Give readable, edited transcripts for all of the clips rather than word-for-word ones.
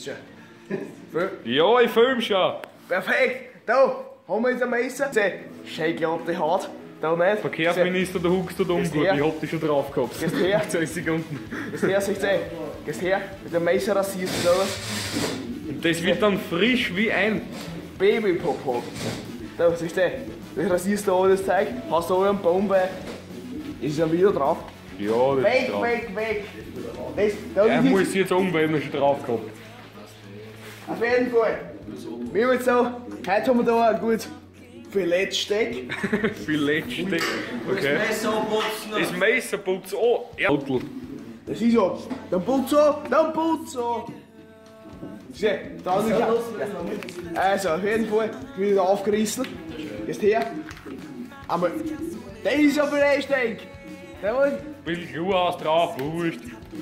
schon. Ja, ich filme schon. Perfekt. Da haben wir jetzt ein Messer. Schön glatte Haut. Da nicht. Verkehrsminister, der huckst du dumm gut. Ich hab dich schon drauf gehabt. Gehst her. 10 Sekunden. Gehst her, siehst du. Gehst her. Mit dem Messer rasierst du sowas. Und das wird dann frisch wie ein Babypopo. Da, siehst du. Das rasierst du alles Zeug. Hast du einen Baum bei. Ist dann wieder drauf. Ja, das Weg, ist drauf. weg. Das, da Er ist muss jetzt umwählen, er schon drauf gehabt. auf jeden Fall. Wir haben jetzt so, heute haben wir da ein gut Filetsteak. Filetsteak. Okay. Das Messer putzt an. Ja. Das ist so. Dann putz an, dann putz an. Sieh, da ist ja. Also, auf jeden Fall wieder aufgerissen. Jetzt her. Aber, das ist ja Filetsteak. Will Kuhhaus drauf, wurscht.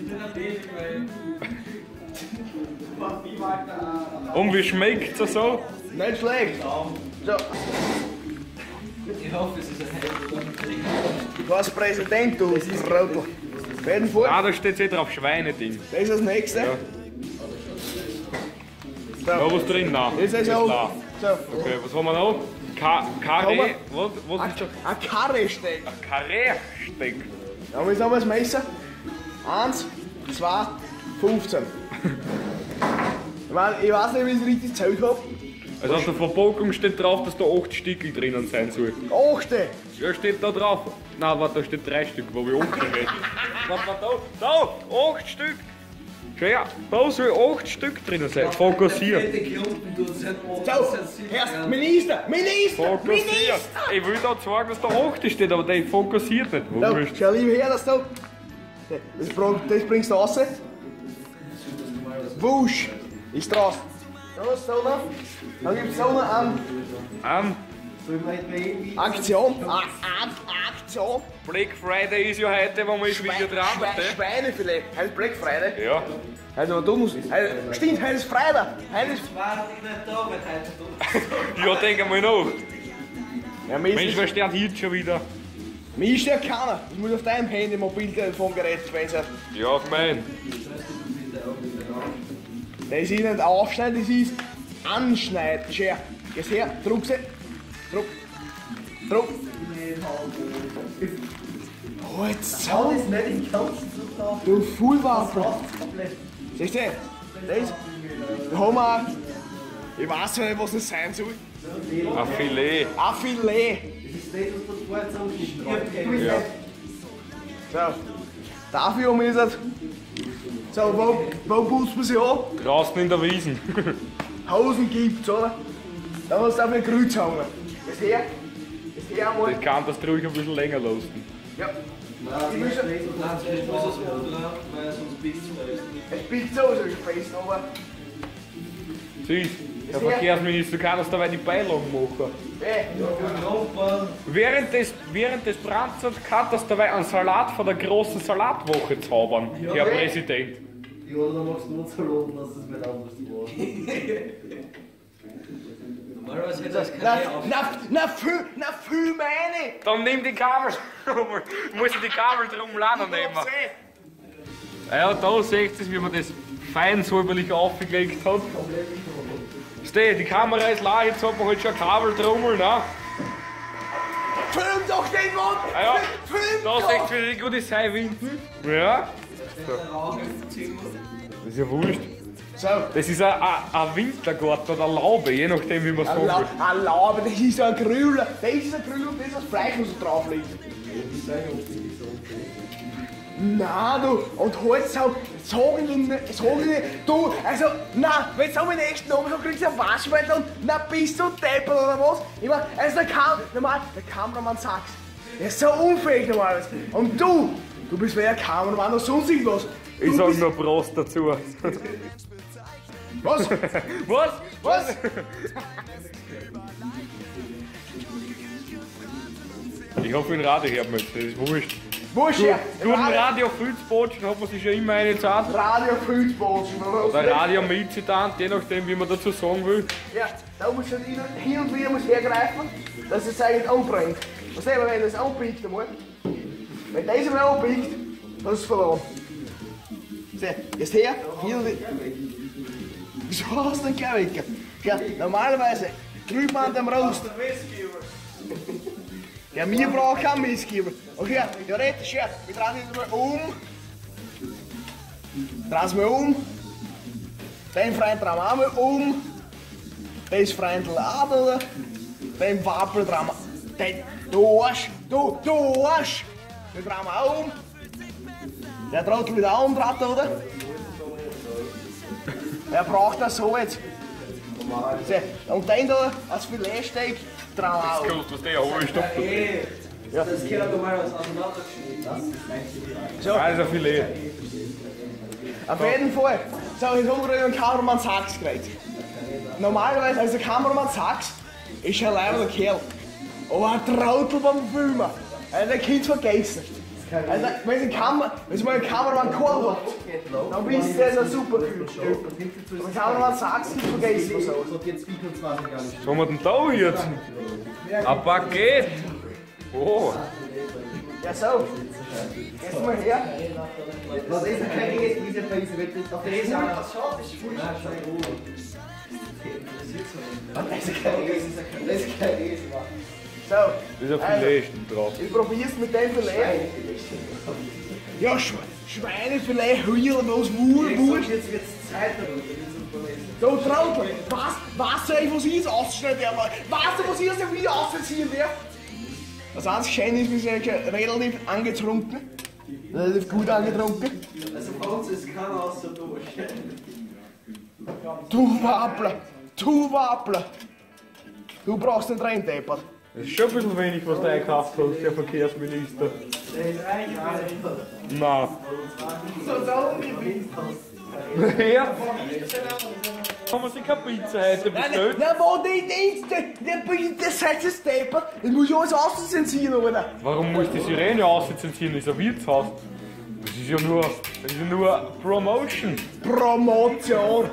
Und wie schmeckt es so? Nicht schlecht. So. Ich hoffe, es ist ein Held. Du hast Präsident, du Rotl. Auf jeden Fall. Ah, da steht jetzt drauf Schweineding. Das ist das nächste. Ja. So. Da was drin? Nein. Das ist auch. klar. So. Okay, was haben wir noch? Karree. Was ist das? Ein Karresteak. Karree-Steak. Ja, jetzt haben wir das Messer. 1, 2, 15. Ich weiß nicht, wie ich es richtig gezählt habe. Also auf der Verpackung steht drauf, dass da 8 Stückel drinnen sein soll. 8. Ja, steht da drauf. Nein, warte, da steht 3 Stück, wo wir 8 reden. Warte, da, 8 Stück. Schau her, da soll 8 Stück drinnen sein. Fokussieren. So, Herr Minister! Fokussieren. Ich will da zeigen, dass da 8 steht, aber der fokussiert nicht. So, Wurscht. schau lieber her, dass du. Das bringst du raus. Wusch! Ist draus. So noch. Dann gibt es so noch eine Aktion. Aktion. Black Friday ist ja heute, wo wir wieder dran sind. Schweinefilet. Heute ist Black Friday. Ja. Heute aber du musst. Stimmt, heute ist Freitag. Heute ist. War ich nicht da, weil heute Ja, denk einmal nach. Ja, Mensch, wer steht hier schon wieder? mir ist ja keiner. Ich muss auf deinem Handy Mobiltelefongerät Spencer. Ja, auf mein. Das ist nicht aufschneiden, das ist anschneiden. Schau, gehst her, druck sie. Druck. Oh, jetzt so. ist nicht im ganzen Zutaten. Du Fullwaffel. Siehst du? Das? Da haben wir. Ich weiß ja nicht, was das sein soll. Ein Filet. Ein Filet. Das ist das, was du vorher so Ja. So. Dafür haben wir jetzt. So, wo putzt man sie an? Draußen in der Wiesen. Hosen gibt's, oder? Da musst du auf ein Kreuz hängen. Das her einmal. Das kann das ruhig ein bisschen länger lassen. Ja. Nein, ich muss es runter, weil sonst bist du es. Es spielt so fest, aber. Siehst, der Verkehrsminister kann das dabei die Beilagen machen. Während des Brands kann das dabei einen Salat von der großen Salatwoche zaubern, Herr Präsident. Ja, dann machst du uns verloren, dass es nicht anders war. Normalerweise hätte das keine Na, fühl meine! Dann nimm die Kabel. Muss ich die Kabel drum laden nehmen. Ja, da seht ihr, wie man das fein säuberlich aufgelegt hat. Steh, die Kamera ist leer, jetzt hat man halt schon ein Kabel drum, ne? Film doch den Mann! Ah ja, Film da doch! seht ihr, wie gut ist Seiwinden. Ja. Das ist ja wurscht. So. Das ist ein Wintergarten oder Laube, je nachdem wie man es Ein sagt. Laube, das ist ein Grüller. Das ist ein Grüller und das ist das Fleisch, was da drauf liegt. Nein, du, und halt so, sag ich nicht, du, also, nein, wenn du so meinen echten Namen sagst, kriegst du einen Waschbeutel und, na, bist du deppert oder was? Ich mein, also der Kameramann sagt's, der ist so unfähig normalerweise. Und du bist weder Kameramann noch sonst irgendwas. Ich sag nur Prost dazu. Was? Was? Ich hoffe, in Radio hört man es, das ist wurscht. Wurscht, ja. Guten Radio Filzbotschen hat man sich ja immer eine Zeit. Radio Filzbotschen, oder? Oder Radio Milzitant, je nachdem wie man dazu sagen will. Ja, da muss man hin und wieder hergreifen, dass es eigentlich anbringt. Was sehen wir, wenn das anbiegt einmal? Wenn das einmal anbiegt, dann ist es verloren. So, jetzt her, hin und wieder. Wieso hast du denn gleich weg? Ja, normalerweise drüben an dem Rost. Ja, wir brauchen keinen Missgeber. Okay, theoretisch, ja, wir drehen uns mal um. Drehen uns mal um. Den Freund drehen wir auch mal um. Das Freundl auch. Den Wappel drehen wir. Den, du Arsch. Du Arsch. Den drehen wir auch um. Der Trottel wieder auch umdrehen, oder? Er braucht das so jetzt. Und den da als Filetsteak drehen wir auch. Das kommt, was der hohe Stopp. Ja. Das gehört doch mal auseinandergeschnitten. Das ist mein So. Also Filet. Auf jeden Fall. So, jetzt haben wir einen Kameramann Sachs gekriegt. Normalerweise, also der Kameramann Sachs ist ein leibender Kerl. Aber ein Trottel beim Filmen. Der Kind vergessen. Also, wenn mal ein Kameramann Kohl hat, dann bist du ein super Typ. Aber ein Kameramann Sachs nicht vergessen was so. Was haben wir denn da jetzt? Ein Paket! Oh! Ja so. Gehst mal her. Was ist denn kein Regen? Wie ist bei dieser Wette? Auf der Regen? Das ist kein Regen. Das ist kein Regen. So. Das ist ein Filet drauf. Ich probier's mit dem Filet. Ja, Schweinefilet, Hühnerlos, Wurst. Jetzt wird's Zeit. So, Trottel, weißt du, was ich jetzt ausschneiden darf? Weißt du, was ich jetzt wieder ausziehen darf? Das einzige Schöne ist, wir sind ja relativ angetrunken. Relativ gut angetrunken. Also bei uns ist keiner außer durch. Du Wappler. Du brauchst nicht rein, Deppert. Das ist schon ein bisschen wenig, was der gekauft hat, der Verkehrsminister. Der ist rein, Nein. So, Ja. Haben wir sich keine Pizza heute bestellt? Nein, wo die das heißt das Deppert. Das muss ja alles auszensieren, oder? Warum muss die Sirene auszensieren? Das ist ein Wirtshaus. Das ist ja nur Promotion. Promotion.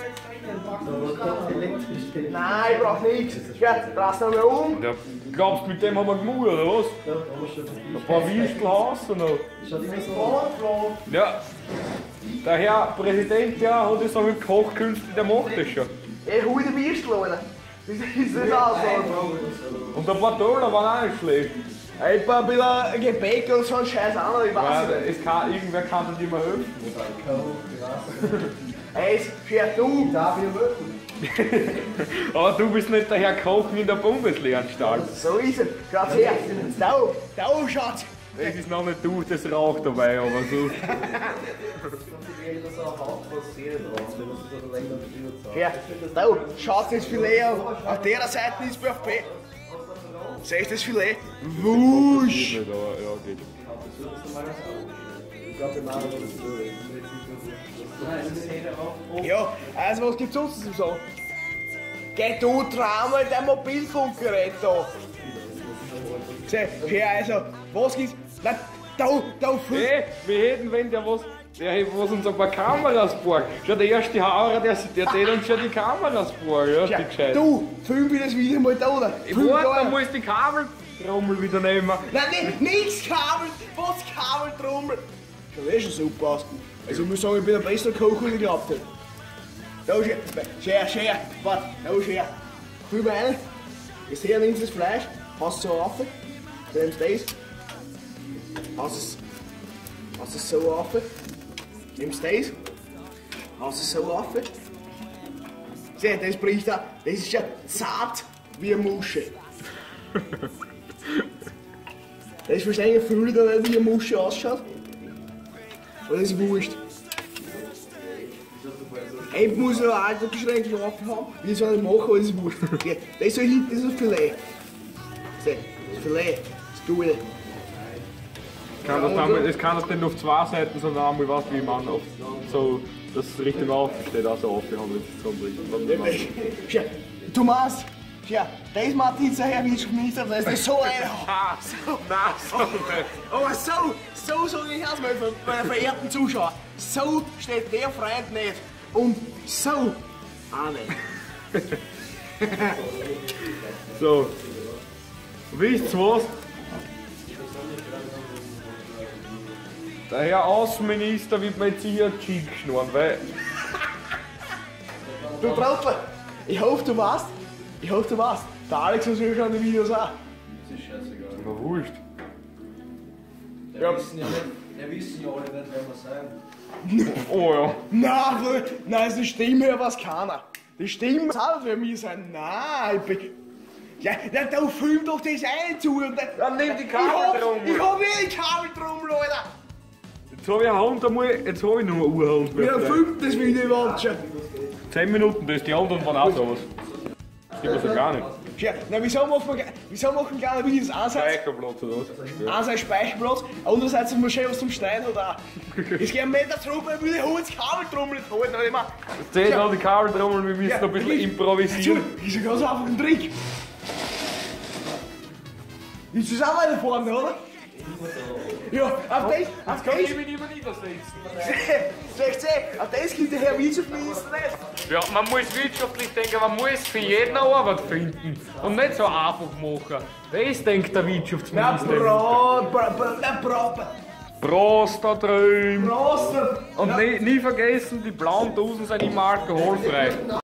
Nein, ich brauch nichts. Ja, dreh's noch mal um. Ja, glaubst du, mit dem haben wir gemauert, oder was? Ein paar Würstel hast du noch. Ja, der Herr Präsident, der hat das auch mit Kochkünsten, der macht das schon. Ey, hol die Würstel, Alter. Wie ist das aus, Und ein paar Dollar waren auch nicht schlecht. ein bisschen Gebäck und so ein Scheiß auch noch, ich weiß nicht. Irgendwer kann dir mal helfen. Ey, scher du. Aber du bist nicht der Herr Kochen in der Bundeslehranstalt. So ist es. Schaut her. Da, Schatz. Das ist noch nicht du, das raucht dabei, aber so. Ja, da, schaut das Filet an. Auf der Seite ist Buffet. Seht das Filet? Wusch! Ja, geht. Ja, also was gibt's sonst zu sagen? Geh du Traum mit dem Mobilfunkgerät da. Seh, also, was gibt's? Nein, da, Hey, wir hätten, wenn der was uns ein paar Kameras borgt. Schau, der erste Hauer, der tät uns schon die Kameras borgen, ja, die gescheit. Du, film mir das Video mal da, oder? Warte, dann muss die Kabeltrommel wieder nehmen. Nein, nichts Kabel, was Kabeltrommel? Schaut schon super aus. Also ich muss sagen, ich bin der beste Koch, den ich gehabt habe. Da, Scher, warte, da, Scher. Fühl mal rein. Ich sehe links das Fleisch, passt so auf. Dann nimmst du das. Hast es so auf. Nimmst das. Hast es so auf. Sieh, das bricht da. Das ist ja zart wie eine Musche. Das verstehe ich viel, dass wie eine Musche ausschaut. Aber das ist wurscht. Ich muss ja auch alter beschränkt laufen haben. Wie soll ich machen, aber das ist wurscht. Ja, das so hinten ist das Filet. Sieh, das Filet. Das Gute. Es kann das nicht auf zwei Seiten, sondern einmal was wie man auf so, dass es richtig aufsteht, also aufgehandelt ist. Schau, du meinst, schau, das macht dieser Herr Wirtschaftsminister, das ist so ein. Nein, so nicht. Aber so sage ich erstmal für meine verehrten Zuschauer. So steht der Freund nicht. Und so auch nicht. So. Wisst ihr was? Der Herr Außenminister wird mir jetzt hier cheek schnurren, weil Du Trottel, ich hoffe du weißt. Der Alex muss ja schon die Videos auch. Das ist scheißegal. Aber wurscht. Wir wissen ja alle nicht, wer wir sein. Oh ja. Nein, die Stimme ja was keiner. Die Stimme soll für mich sein. Nein, ich bin... Ja, da filmt doch das ein zu. Dann nimm die Kabeltrommel. Ich hab eh die Kabeltrommel, Alter. Jetzt habe ich eine Hand, jetzt habe ich nur eine Uhrhand. Ja, filmt das Video überhaupt schon. 10 Minuten, das ist die anderen von auch sowas. Das gibt es ja gar nicht. Ja, na, wieso machen kleine Videos? Speicherplatz oder was? Einerseits Speicherplatz, andererseits muss schön was zum Schneiden oder auch. Es geht einen Meter zurück, weil ich will die Kabeltrommel nicht halten. Jetzt sehen wir die Kabeltrommel, wir müssen noch ein bisschen improvisieren. Das ist ein ganz einfacher Trick. Ist das auch weiter vorne, oder? Ja, auf das, Jetzt kann ich mich nicht mehr niedersetzen. auf das gibt der Herr Wiesel von Internet. Ja, man muss wirtschaftlich denken, man muss für jeden eine Arbeit finden. Und nicht so einfach machen. Das denkt der Wirtschaftsminister. Prost da drüben. Prost. Und nie vergessen, die blauen Dosen sind immer alkoholfrei.